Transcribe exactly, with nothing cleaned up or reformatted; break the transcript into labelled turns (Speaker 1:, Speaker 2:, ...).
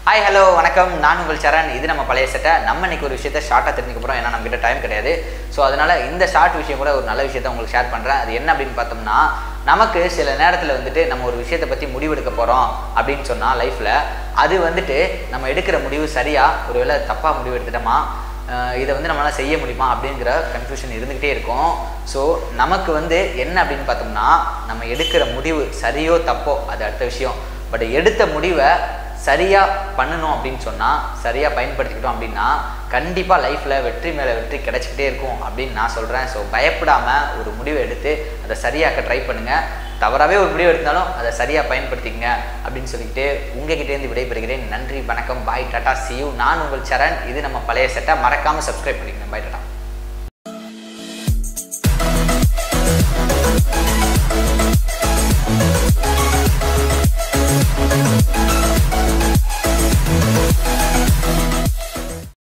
Speaker 1: Hi hello வணக்கம், நான் உங்கள் சரண். இது நம்ம பழைய செட்டை. நம்ம இன்னைக்கு ஒரு விஷயத்தை ஷார்ட்டாக தெரிஞ்சுக்க போகிறோம். ஏன்னா நம்மகிட்ட டைம் கிடையாது. ஸோ அதனால் இந்த ஷார்ட் விஷயம் கூட ஒரு நல்ல விஷயத்தை உங்களுக்கு ஷேர் பண்ணுறேன். அது என்ன அப்படின்னு பார்த்தோம்னா, நமக்கு சில நேரத்தில் வந்துட்டு நம்ம ஒரு விஷயத்தை பற்றி முடிவெடுக்க போகிறோம் அப்படின்னு சொன்னால் லைஃப்பில் அது வந்துட்டு நம்ம எடுக்கிற முடிவு சரியாக ஒரு வேளை தப்பாக முடிவு எடுத்துட்டோமா, இதை வந்து நம்மளால் செய்ய முடியுமா அப்படிங்கிற கன்ஃபியூஷன் இருந்துக்கிட்டே இருக்கும். ஸோ நமக்கு வந்து என்ன அப்படின்னு பார்த்தோம்னா, நம்ம எடுக்கிற முடிவு சரியோ தப்போ அது அடுத்த விஷயம். பட் எடுத்த முடிவை சரியாக பண்ணணும் அப்படின்னு சொன்னால், சரியாக பயன்படுத்திக்கிட்டோம் அப்படின்னா கண்டிப்பாக லைஃப்பில் வெற்றி மேலே வெற்றி கிடச்சிக்கிட்டே இருக்கும் அப்படின்னு நான் சொல்கிறேன். ஸோ பயப்படாமல் ஒரு முடிவை எடுத்து அதை சரியாக்க ட்ரை பண்ணுங்கள். தவறாகவே ஒரு முடிவு எடுத்தாலும் அதை சரியாக பயன்படுத்திக்கங்க அப்படின்னு சொல்லிக்கிட்டு உங்ககிட்டேருந்து விடைபெறுகிறேன். நன்றி, வணக்கம், பாய், டாட்டா, சி யூ. நான் உங்கள் சரண். இது நம்ம பழைய செட்டை. மறக்காமல் சப்ஸ்கிரைப் பண்ணிக்கங்க. Bye, tata.